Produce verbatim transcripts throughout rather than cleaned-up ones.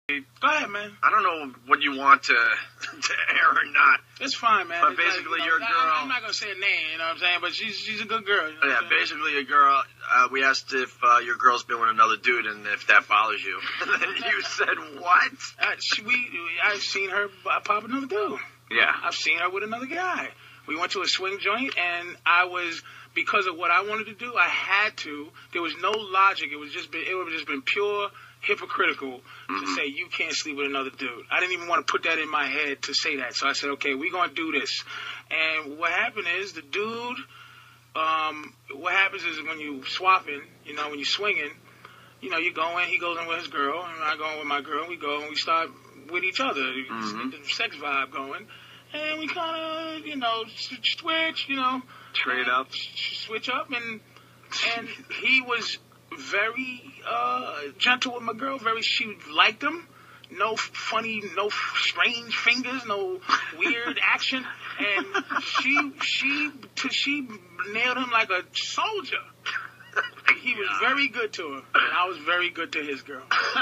Go ahead, man. I don't know what you want to to air or not. It's fine, man. But It's basically, like, you know, your girl. I, I'm not gonna say a name, you know what I'm saying? But she's she's a good girl. You know Yeah, basically, your girl. Uh, we asked if uh, your girl's been with another dude and if that bothers you. And then you said what? Uh, she, we, I've seen her pop another dude. Yeah. I've seen her with another guy. We went to a swing joint, and I was, because of what I wanted to do, I had to. There was no logic. It was just been, it would have just been pure hypocritical mm-hmm. to say you can't sleep with another dude. I didn't even want to put that in my head to say that. So I said, okay, we're going to do this. And what happened is the dude, um, what happens is when you swapping, you know, when you're swinging, you know, you go in, he goes in with his girl, and I go in with my girl, and we go and we start with each other. Mm-hmm. The sex vibe going. And we kind of, you know, switch, you know. Trade up. Switch up, and and he was very uh, gentle with my girl. Very, she liked him. No funny, no strange fingers, no weird action. And she, she, she nailed him like a soldier. He was very good to her, and I was very good to his girl. All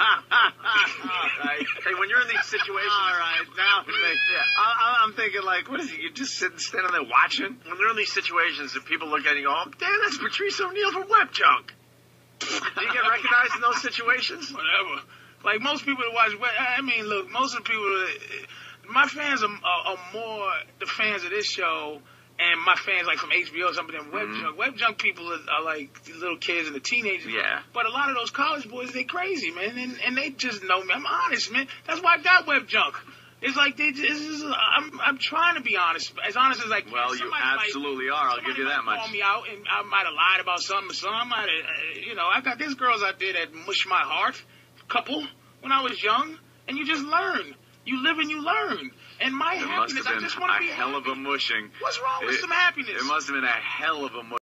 right. Hey, when you're in these situations... All right, now yeah. I, I'm thinking, like, what is it? You're just sitting, standing there watching? When they're in these situations, if people look at you and go, oh, damn, that's Patrice O'Neal from Web Junk. Do you get recognized in those situations? Whatever. Like, most people that watch... I mean, look, most of the people... My fans are, are, are more the fans of this show... And my fans, like, from H B O, some of them Web mm-hmm. Junk. Web Junk people are, are like the little kids and the teenagers. Yeah. But a lot of those college boys, they crazy, man. And, and they just know me. I'm honest, man. That's why I got Web Junk. It's like, they just, I'm, I'm trying to be honest. As honest as I can. Well, you absolutely might, are. I'll give you that much. Call me out, and I might have lied about something or something. I might have, you know, I got these girls out there that mush my heart. Couple, when I was young. And you just learn. You live and you learn. And my it happiness, must have been I just want to be a hell happy. of a mushing. What's wrong with it, some happiness? It must have been a hell of a mushing.